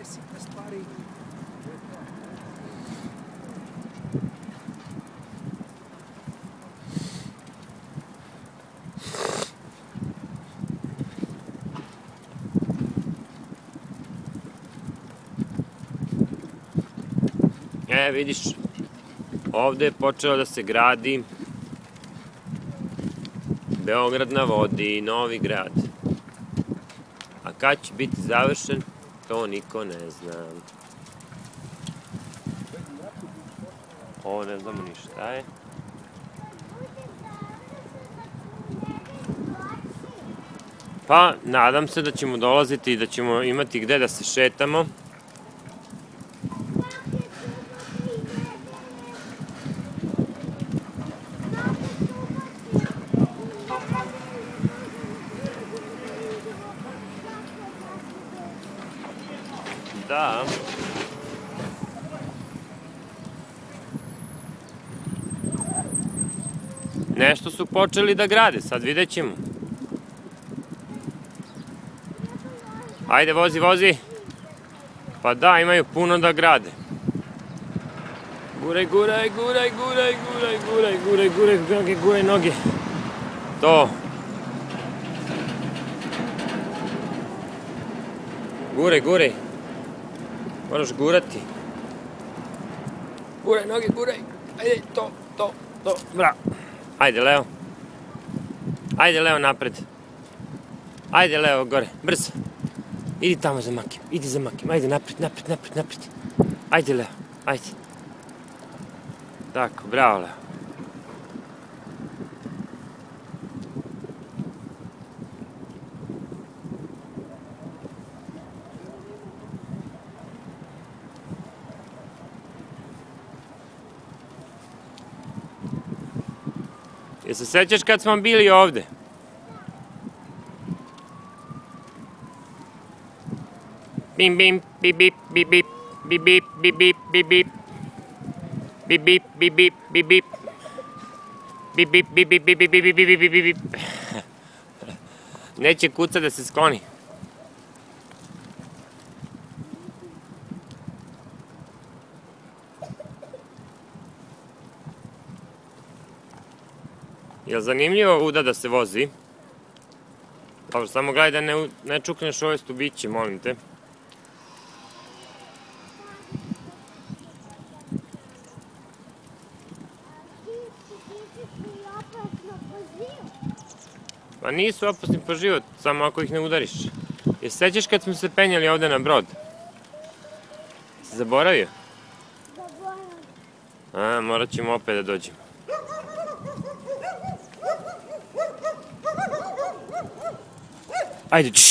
te sitne stvari. Vidiš, ovde je počelo da se gradi Beograd na vodi, Novi Grad. A kad će biti završen, to niko ne zna. Ovo ne znamo ni šta je. Pa, nadam se da ćemo dolaziti i da ćemo imati gde da se šetamo. Da. Nešto su počeli da grade, sad vidjet ćemo. Ajde, vozi, vozi. Pa da, imaju puno da grade. Guraj, guraj, guraj, guraj, guraj, guraj, guraj, guraj, guraj, guraj noge. To. Guraj, guraj. Moraš gurati. Guraj noge, guraj. Ajde, to. Bravo. Ajde, Leo. Ajde, Leo, napred. Ajde, Leo, gore. Brzo. Idi tamo za Makim. Idi za Makim. Ajde, napred. Ajde, Leo. Ajde. Tako, bravo, Leo. Jel se sećaš kad smo bili ovde? Bim bim, bip bip, bip bip, bip bip, bip bip, bip bip. Bip bip, bip bip, bip bip. Bip bip, bip bip, bip bip, bip bip, bip bip. Neće kuca da se skloni. Jel zanimljivo ovuda da se vozi? Dobro, samo gledaj da ne čukneš ove stubiće, molim te. Pa nisu opasni po život, samo ako ih ne udariš. Jel se sećaš kad smo se penjali ovde na brod? Si zaboravio? Zaboravio. Morat ćemo opet da dođemo. Ajde,